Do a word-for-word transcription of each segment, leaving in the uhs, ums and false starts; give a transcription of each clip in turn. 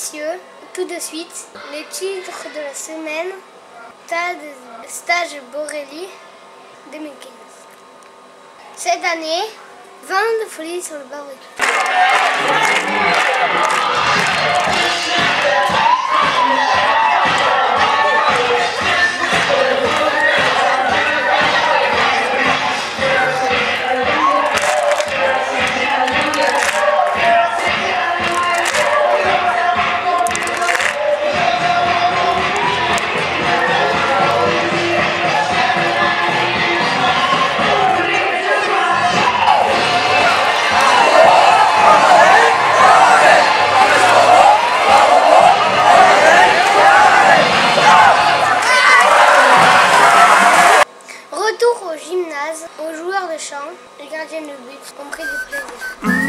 messieurs, tout de suite, les titres de la semaine, Stade, Stage Borelli deux mille quinze. Cette année, vingt de folie sur le barbecue. Retour au gymnase, aux joueurs de chant, les gardiens de but ont pris du plaisir.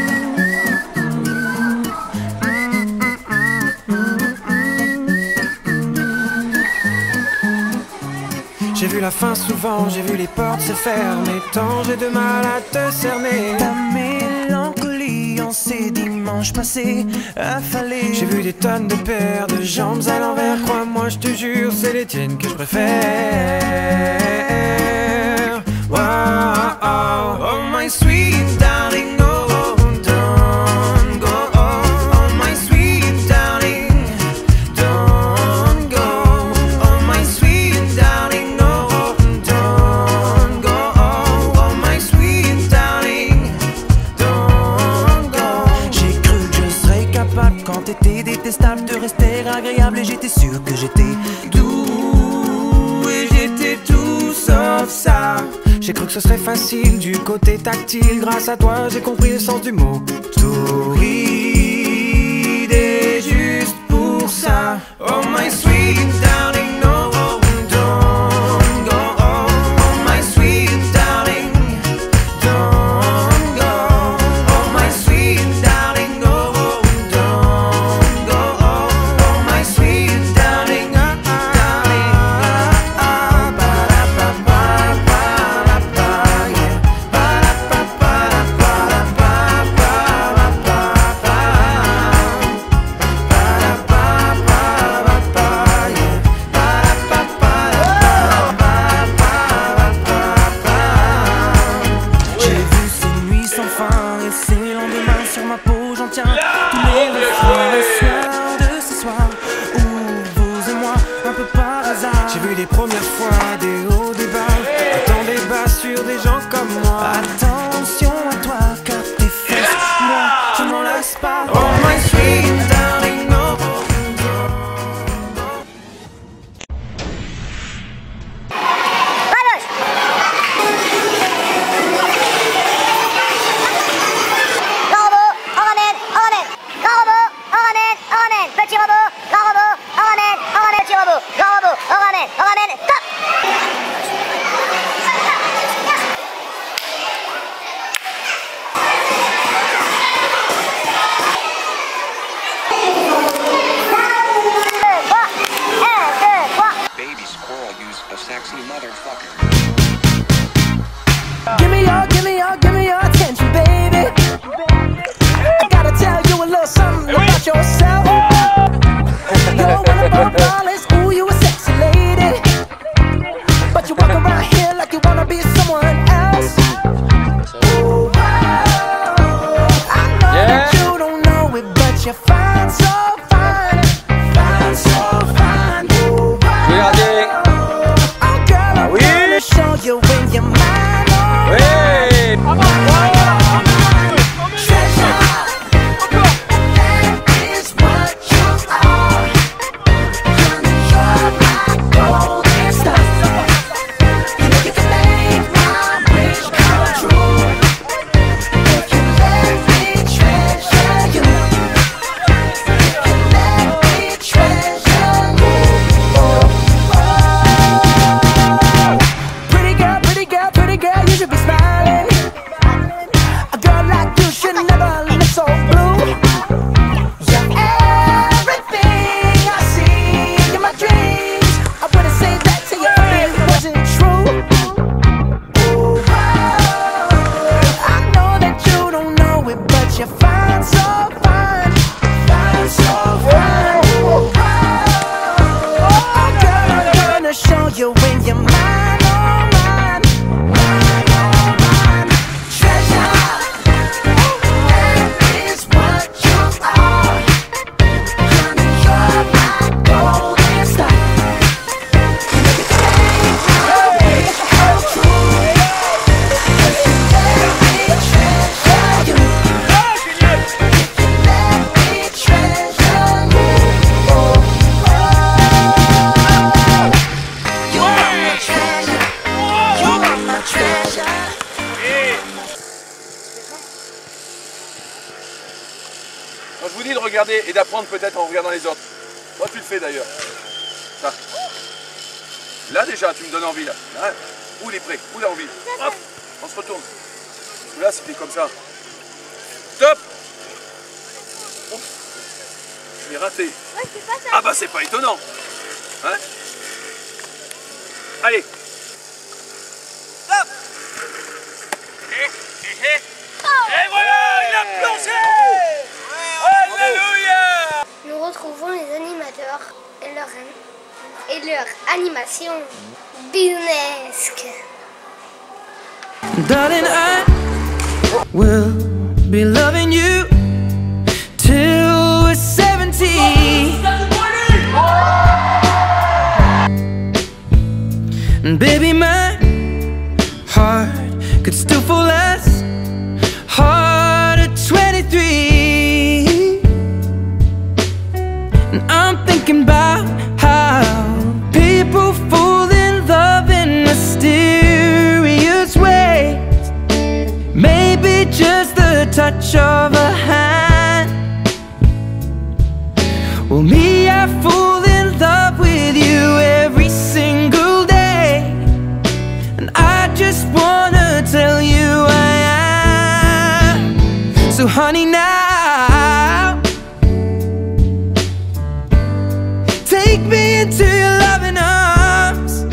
J'ai vu la fin souvent, j'ai vu les portes se fermer. Tant j'ai de mal à te cerner. Ta mélancolie en ces dimanches passés affalés. J'ai vu des tonnes de paires de jambes à l'envers. Crois-moi, je te jure, c'est les tiennes que je préfère. Wow, oh, oh my sweet darling, oh, don't go. Oh, oh my sweet darling, don't go. Oh my sweet darling, oh, don't go. Oh, oh my sweet darling, don't go. J'ai cru que je serais capable quand t'étais détestable de rester agréable, et j'étais sûr que j'étais doux et j'étais tout sauf ça. J'ai cru que ce serait facile du côté tactile. Grâce à toi j'ai compris le sens du mot torride. Et juste pour ça, oh my sweet darling, no, don't go. Oh, oh my sweet darling, don't go. Oh my sweet darling, no, don't go. Oh, oh my sweet darling, ah, darling, ah, ah, ba, ba, ba, ba, ba, yeah. Ba, ba, ba, ba, ba, ba, ba, ba, ba. J'ai vu ces nuits sans fin et ces lendemains sur ma peau, j'en tiens tous les refrains. Le soir de ce soir où vous et moi, un peu par hasard, J'ai vu les premières fois des hauts, des bas, autant des bas sur des gens comme moi. attention à toi car tes fesses, moi je m'en lasse pas. Oh my sweet darling, no. Grand robot, on ramène, on ramène. Grand robot, on ramène, on ramène. Petit robot, grand robot, on ramène, on ramène. Petit robot, grand robot, on ramène, on ramène. Top. Deux, trois. Un, deux, trois. Baby squirrel use a sexy motherfucker. Give me your, give me your, give me your attention, baby. I gotta tell you a little something about yourself. You're one of our flawless, ooh, you a sexy lady. But you walk around here like you wanna be someone else. Ooh, wow. I know that you don't know it, but you're fine, so fine. Fine, so fine. Ooh, wow. Oh, girl, I'm gonna show you when you're mine. Golden stars. treasure when you're mine, oh mine, mine, oh mine. Treasure, that is what you are. Honey, you're my golden star. Moi, je vous dis de regarder et d'apprendre peut-être en regardant les autres. Toi tu le fais d'ailleurs. Ça. Là déjà tu me donnes envie là. Là. Où il est prêt? Où il a envie? Hop, on se retourne. Là c'était comme ça. Stop. Ouf. Je l'ai raté. Ouais, c'est pas ça. Ah bah c'est pas étonnant. Hein? Allez. Stop. Et, et, et. Et voilà, il a plongé. Alléluia. Nous retrouvons les animateurs et leur, et leur animation business. Darling, I will be loving you till we're seventy. And baby, my heart could still fall as hard at twenty-three. And I'm thinking about how people fall in love in mysterious ways. Maybe just the touch of a hand. Well, me, I fall in love with you every single day. And I just wanna tell you I am. So honey, now take me into your loving arms.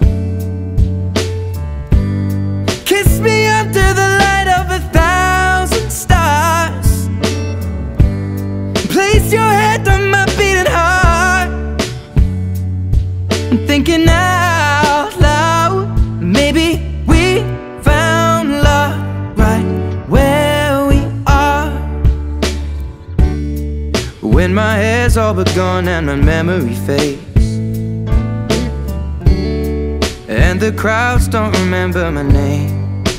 Kiss me under the light of a thousand stars. Place your head on my beating heart. I'm thinking out loud, maybe we found love right where we are. When my hair's all but gone and my memory fades, and the crowds don't remember my name.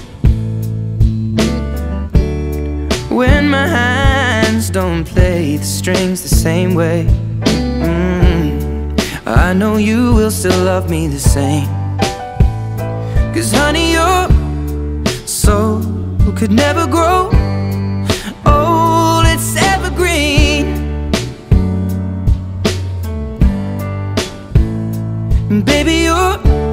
When my hands don't play the strings the same way, mm, I know you will still love me the same. Cause honey, your soul could never grow old, it's evergreen. And baby, you're